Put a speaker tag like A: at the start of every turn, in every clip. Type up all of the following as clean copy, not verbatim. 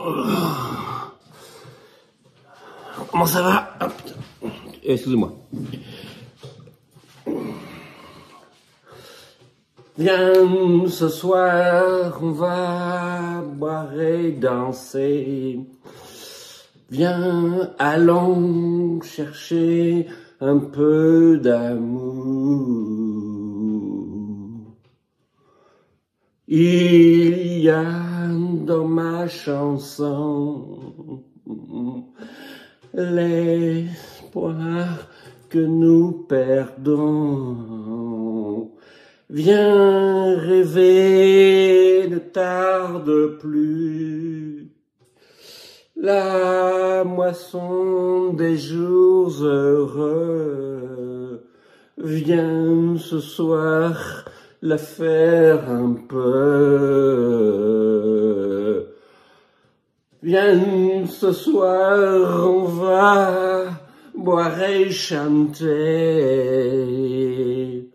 A: Comment ça va? Ah, excusez-moi. Viens, ce soir, on va boire et danser. Viens, allons chercher un peu d'amour. Il y a dans ma chanson l'espoir que nous perdons. Viens rêver, ne tarde plus. La moisson des jours heureux. Viens ce soir la faire un peu. Viens ce soir, on va boire et chanter.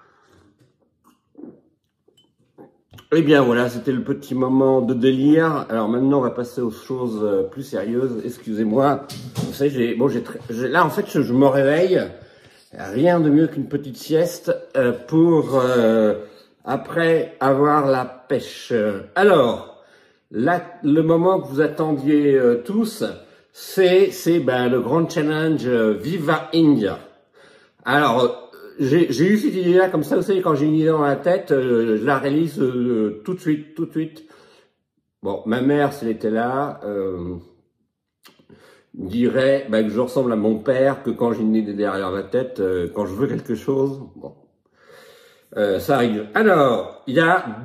A: Eh bien voilà, c'était le petit moment de délire. Alors maintenant, on va passer aux choses plus sérieuses. Excusez-moi. Vous savez, là en fait, je me réveille. Rien de mieux qu'une petite sieste pour après avoir la pêche. Alors, là, le moment que vous attendiez tous, c'est le grand challenge Viva India. Alors, j'ai eu cette idée-là comme ça, vous savez, quand j'ai une idée dans la tête, je la réalise tout de suite. Bon, ma mère, si elle était là, dirait que je ressemble à mon père, que quand j'ai une idée derrière la tête, quand je veux quelque chose, bon, ça arrive. Alors, il y a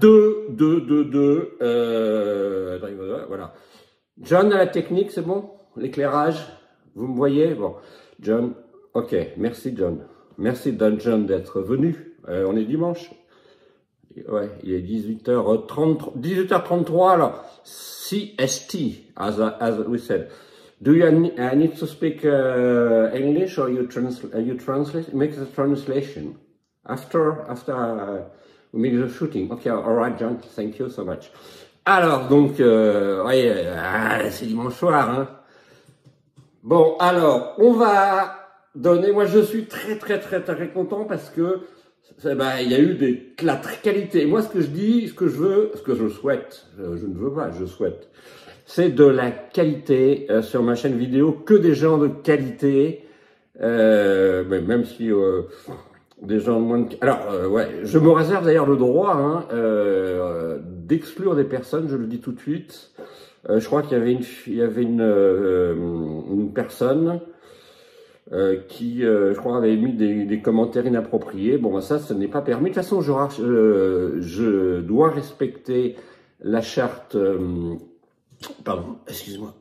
A: voilà. John à la technique, c'est bon? L'éclairage, vous me voyez? Bon, John, ok, merci John. Merci John d'être venu. On est dimanche. Ouais, il est 18h33, alors CST, as we said. Do you need to speak English or you translate? Make the translation after we make the shooting. Okay, all right, John. Thank you so much. Alors donc, c'est dimanche soir, hein. Bon, alors on va donner. Moi, je suis très content parce que il y a eu la qualité. Moi, ce que je dis, ce que je veux, ce que je souhaite, je ne veux pas, je souhaite, c'est de la qualité sur ma chaîne vidéo, que des gens de qualité, même si des gens de moins de... Alors, ouais, je me réserve d'ailleurs le droit d'exclure des personnes, je le dis tout de suite. Je crois qu'il y avait une personne qui, je crois, avait mis des commentaires inappropriés. Bon, ça, ce n'est pas permis. De toute façon, je dois respecter la charte... pardon, excusez-moi.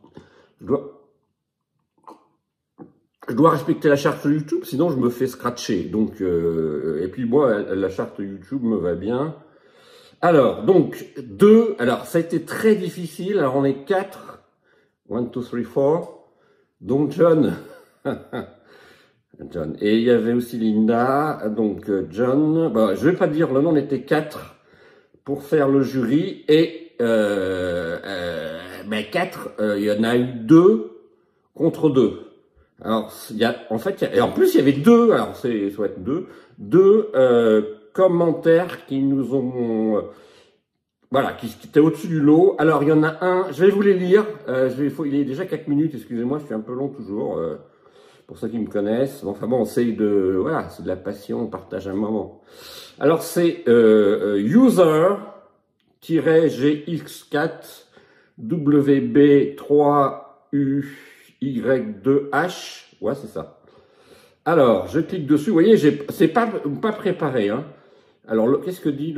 A: Je dois respecter la charte YouTube, sinon je me fais scratcher. Donc, et puis moi, la charte YouTube me va bien. Alors, donc, alors ça a été très difficile. Alors, on est 4. 1, 2, 3, 4. Donc, John. John. Et il y avait aussi Linda. Donc, John. Bon, je vais pas dire le nom, on était 4 pour faire le jury. Et 4, il y en a eu 2 contre 2. Alors, et en plus, il y avait 2, alors ça va être 2 commentaires qui nous ont, qui étaient au-dessus du lot. Alors, il y en a un, je vais vous les lire, il est déjà 4 minutes, excusez-moi, je suis un peu long toujours, pour ceux qui me connaissent. Enfin bon, c'est de la passion, on partage un moment. Alors, c'est user-gx4 WB3UY2H. Ouais, c'est ça. Alors, je clique dessus. Vous voyez, c'est pas préparé, hein. Alors, qu'est-ce que dit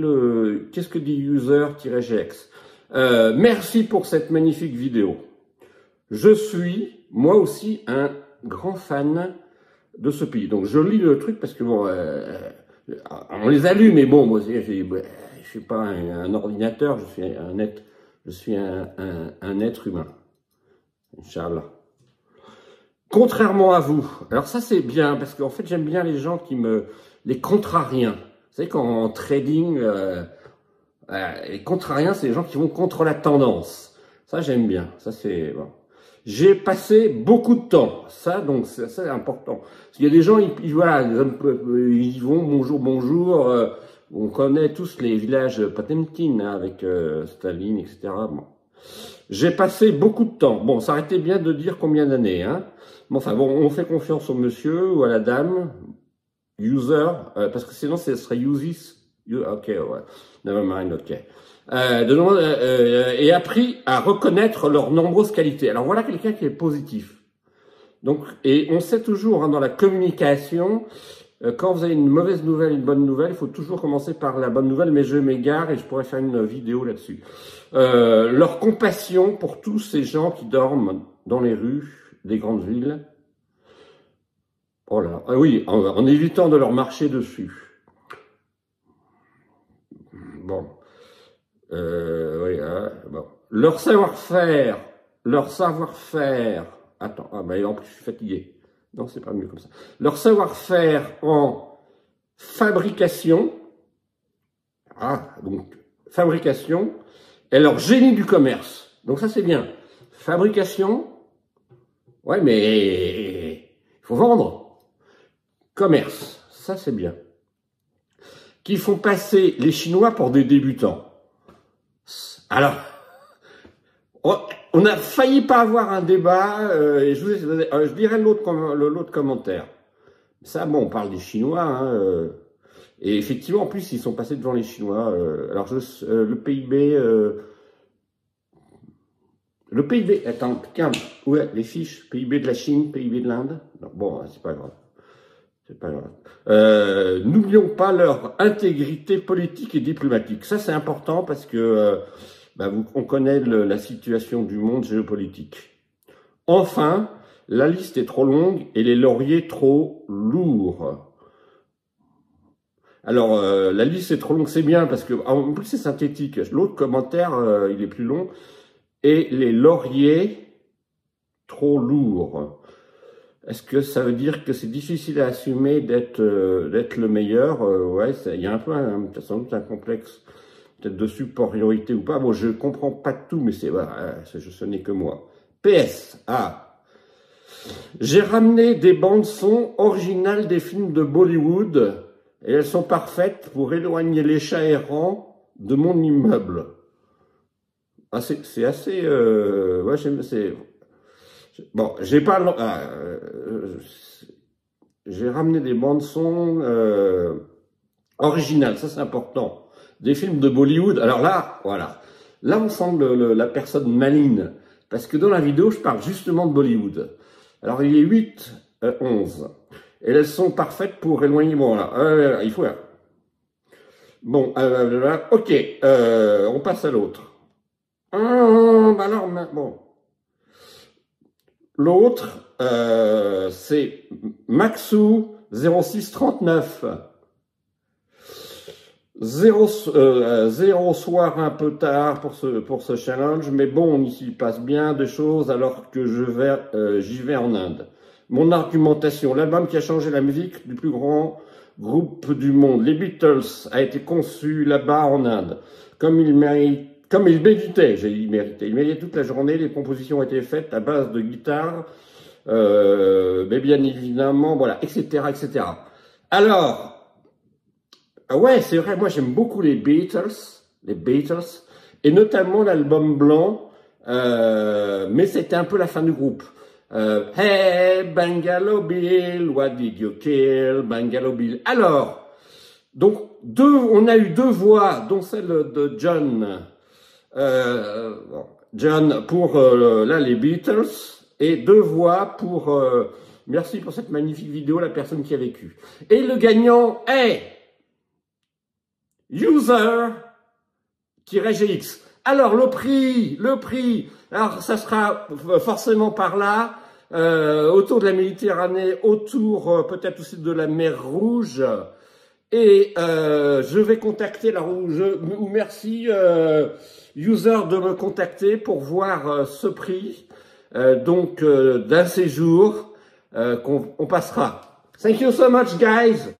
A: user-gx? Merci pour cette magnifique vidéo. Je suis, moi aussi, un grand fan de ce pays. Donc, je lis le truc parce que, bon, on les allume, mais bon, moi, je suis pas un ordinateur, je suis un être humain. Inch'Allah. Contrairement à vous. Alors ça, c'est bien, parce qu'en fait, j'aime bien les gens les contrariens. Vous savez, quand en trading, les contrariens, c'est les gens qui vont contre la tendance. Ça, j'aime bien. Ça, c'est bon. J'ai passé beaucoup de temps. Ça, donc, c'est important. Parce qu'il y a des gens, voilà, ils vont, bonjour, bonjour. On connaît tous les villages Potemkin, hein, avec Staline, etc. Bon. J'ai passé beaucoup de temps. Bon, ça aurait été bien de dire combien d'années, hein. Bon, enfin, bon, on fait confiance au monsieur ou à la dame. User, parce que sinon, ce serait uses. Ok, ouais. Never mind, ok. Et appris à reconnaître leurs nombreuses qualités. Alors voilà quelqu'un qui est positif. Donc, et on sait toujours, hein, dans la communication, quand vous avez une mauvaise nouvelle, une bonne nouvelle, il faut toujours commencer par la bonne nouvelle, mais je m'égare et je pourrais faire une vidéo là-dessus. Leur compassion pour tous ces gens qui dorment dans les rues des grandes villes. Oh là, ah oui, en évitant de leur marcher dessus. Bon. Oui, bon. Leur savoir-faire. Attends, ah bah en plus je suis fatigué. Non, c'est pas mieux comme ça. Leur savoir-faire en fabrication. Ah, donc fabrication. Et leur génie du commerce. Donc ça c'est bien. Fabrication. Ouais, mais il faut vendre. Commerce, ça c'est bien. Qui font passer les Chinois pour des débutants. Alors, on a failli pas avoir un débat, et je dirais l'autre commentaire. Ça, bon, on parle des Chinois, hein, et effectivement, en plus, ils sont passés devant les Chinois. Alors, le PIB... le PIB... Attends, tiens, ouais, les fiches, PIB de la Chine, PIB de l'Inde. Bon, c'est pas grave. C'est pas grave. N'oublions pas leur intégrité politique et diplomatique. Ça, c'est important parce que on connaît la situation du monde géopolitique. Enfin, la liste est trop longue et les lauriers trop lourds. Alors, la liste est trop longue, c'est bien parce que en plus c'est synthétique. L'autre commentaire, il est plus long. Et les lauriers trop lourds. Est-ce que ça veut dire que c'est difficile à assumer d'être le meilleur? Ouais, il y a un peu, sans doute un complexe, peut-être de supériorité ou pas. Bon, je comprends pas tout, mais ce n'est que moi. PS, j'ai ramené des bandes son originales des films de Bollywood et elles sont parfaites pour éloigner les chats errants de mon immeuble. Ah, c'est assez, ouais, bon, j'ai ramené des bandes son originales, ça c'est important. Des films de Bollywood. Alors là, voilà. Là, on sent la personne maligne. Parce que dans la vidéo, je parle justement de Bollywood. Alors, il est 8-11. Et elles sont parfaites pour éloigner... Bon, là, il faut... Bon, ok. On passe à l'autre. Alors, bon... L'autre, c'est Maxou 0639. 0 soir un peu tard pour ce challenge, mais bon, il s'y passe bien des choses alors que j'y vais en Inde. Mon argumentation, l'album qui a changé la musique du plus grand groupe du monde, les Beatles, a été conçu là-bas en Inde. Comme il méditait, il méritait toute la journée, les compositions ont été faites à base de guitare, mais bien évidemment, voilà, etc., etc. Alors, ouais, c'est vrai, moi j'aime beaucoup les Beatles, et notamment l'album blanc, mais c'était un peu la fin du groupe. Hey, Bungalow Bill, what did you kill, Bungalow Bill. Alors, donc, on a eu deux voix, dont celle de John, pour, là, les Beatles, et deux voix pour, merci pour cette magnifique vidéo, la personne qui a vécu. Et le gagnant est User-GX. Alors, le prix, alors ça sera forcément par là, autour de la Méditerranée, autour peut-être aussi de la mer Rouge, et je vais contacter, ou merci User de me contacter pour voir ce prix, donc d'un séjour qu'on passera. Thank you so much, guys!